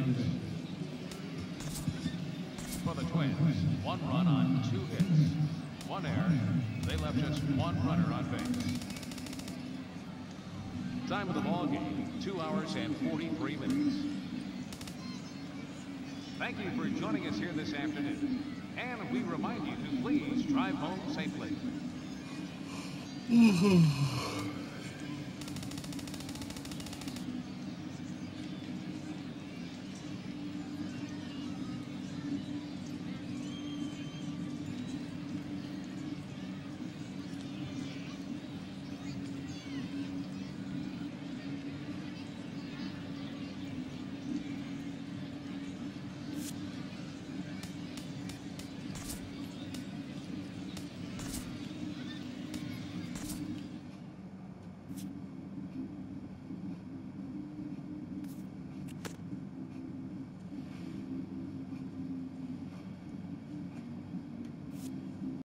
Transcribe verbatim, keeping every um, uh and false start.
For the Twins, one run on two hits, one error. They left just one runner on base. Time of the ball game, two hours and forty-three minutes. Thank you for joining us here this afternoon. And we remind you to please drive home safely.